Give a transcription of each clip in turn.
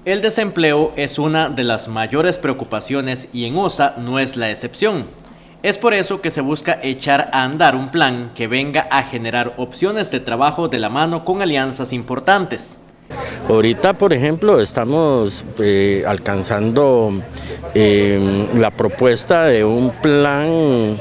El desempleo es una de las mayores preocupaciones y en OSA no es la excepción. Es por eso que se busca echar a andar un plan que venga a generar opciones de trabajo de la mano con alianzas importantes. Ahorita, por ejemplo, estamos alcanzando la propuesta de un plan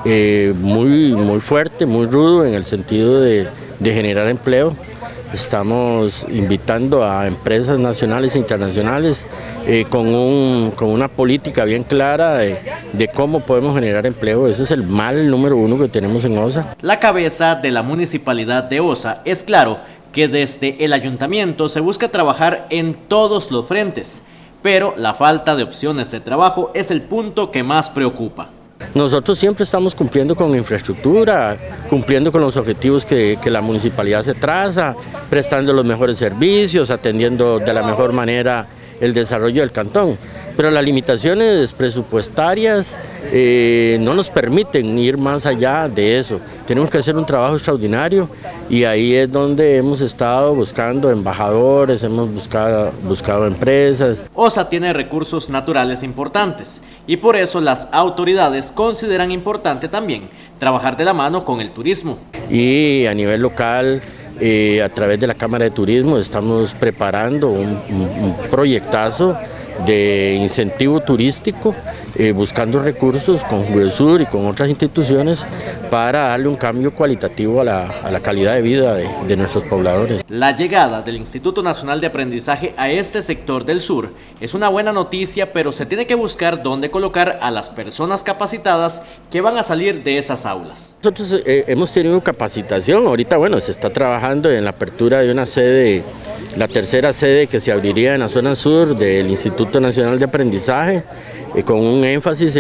muy fuerte, muy rudo en el sentido de generar empleo. Estamos invitando a empresas nacionales e internacionales con una política bien clara de cómo podemos generar empleo. Ese es el mal número uno que tenemos en OSA. La cabeza de la municipalidad de OSA es claro que desde el ayuntamiento se busca trabajar en todos los frentes, pero la falta de opciones de trabajo es el punto que más preocupa. Nosotros siempre estamos cumpliendo con infraestructura, cumpliendo con los objetivos que la municipalidad se traza, prestando los mejores servicios, atendiendo de la mejor manera el desarrollo del cantón. Pero las limitaciones presupuestarias no nos permiten ir más allá de eso. Tenemos que hacer un trabajo extraordinario y ahí es donde hemos estado buscando embajadores, hemos buscado empresas. OSA tiene recursos naturales importantes y por eso las autoridades consideran importante también trabajar de la mano con el turismo. Y a nivel local, a través de la Cámara de Turismo, estamos preparando un proyectazo de incentivo turístico, buscando recursos con Juventud y con otras instituciones para darle un cambio cualitativo a la calidad de vida de nuestros pobladores. La llegada del Instituto Nacional de Aprendizaje a este sector del sur es una buena noticia, pero se tiene que buscar dónde colocar a las personas capacitadas que van a salir de esas aulas. Nosotros hemos tenido capacitación, ahorita se está trabajando en la apertura de una sede, la tercera sede que se abriría en la zona sur del Instituto Nacional de Aprendizaje, con un énfasis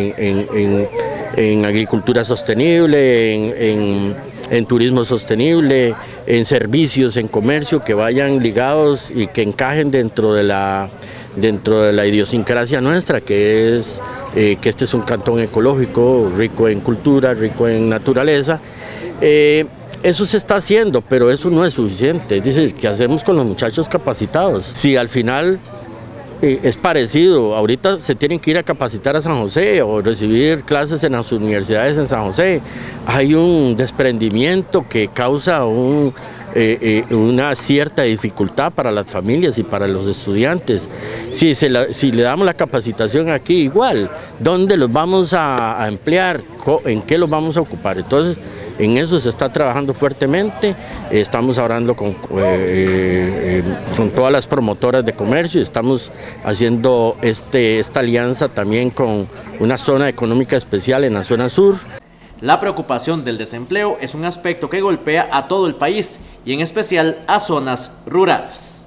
en agricultura sostenible, en turismo sostenible, en servicios, en comercio que vayan ligados y que encajen dentro de la idiosincrasia nuestra, que este es un cantón ecológico, rico en cultura, rico en naturaleza. Eso se está haciendo, pero eso no es suficiente. Es decir, ¿qué hacemos con los muchachos capacitados? Si al final es parecido, ahorita se tienen que ir a capacitar a San José o recibir clases en las universidades en San José, hay un desprendimiento que causa una cierta dificultad para las familias y para los estudiantes. Si le damos la capacitación aquí, igual, ¿dónde los vamos a emplear? ¿En qué los vamos a ocupar? Entonces, en eso se está trabajando fuertemente, estamos hablando con todas las promotoras de comercio, estamos haciendo esta alianza también con una zona económica especial en la zona sur. La preocupación del desempleo es un aspecto que golpea a todo el país y en especial a zonas rurales.